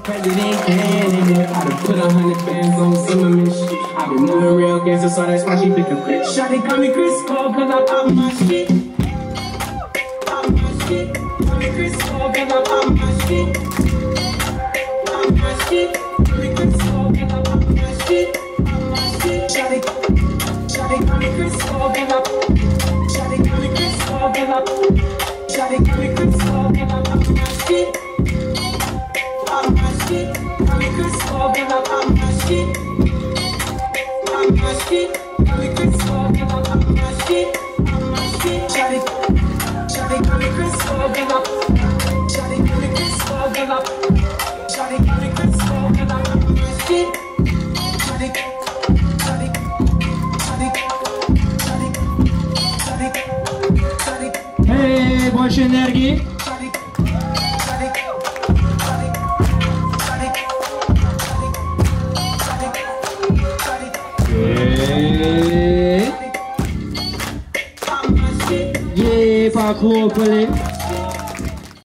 President candidate, I done put 100 bands on Zimmerman shit. I been moving real gangster, so that's why she pick a bitch. Shawty call me Chris Paul, cause I pop my shit. Pop my shit. Call me Chris Paul, cause I pop my shit. Pop my shit. Call me Chris Paul, cause I pop my shit. Pop my shit. Shawty call me Chris Paul, cause I Shawty call me Chris Paul, cause I Shawty call me Chris Paul, cause I pop my shit. Pop my shit. Call me Chris Paul, cause I pop my shit. Pop my shit. Call me Chris Paul, cause I pop my shit. Pop my shit. Shawty call me Chris Paul, cause I Shawty call me Chris Paul, cause I Shawty call me Chris Paul, cause I pop my shit. Hej, больше энергии. Похлопали.